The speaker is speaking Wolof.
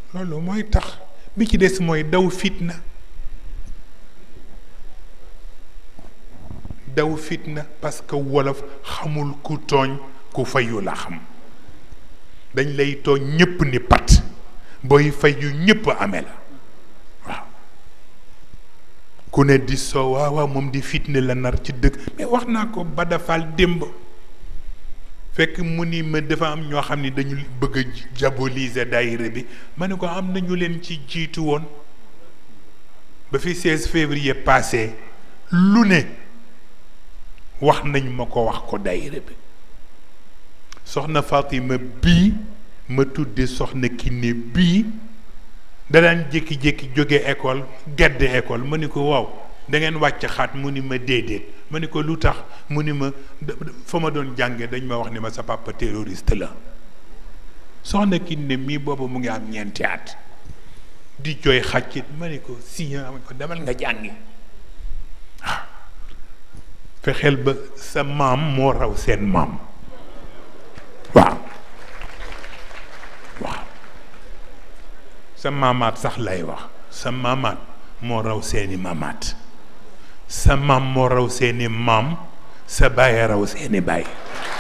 loolu mooy tax bi ci des mooy daw fitna parce que wolof xamul ku tooñ ku fayu la xam dañ lay tooñ ñépp ni pat booy fayu ñépp amee la waaw ku ne di soo waaw moom di fitne la nar ci dëkk mais wax naa ko badafal démb fekk mu ni ma dafa am ñoo xam ni dañu bëgg a diaboliser daayira bi ma ne ko am na ñu leen ci jiitu woon ba fi 16 février passé lu ne wax nañ ma ko wax ko daayira bi soxna Fatima bii ma tudde soxna Kiné bii da daan jékki-jékki jóge école gedd école ma ni ko waaw da ngeen wàcc xaat mu ni ma déedéet ma ni ko lu tax mu ni ma fa ma doon jànge dañ ma wax ni ma sa papa terroriste la soxna Kiné mii boobu mu ngi am ñeenti at di jooy xàccit ma ni ko si ma ko demal nga jàngi waaw fexeel ba sa maam moo raw seen maam waaw sa maamaat sax lay wax sa maamaat moo raw seeni maamaat sa maam moo raw seeni maam sa baay raw seeni baay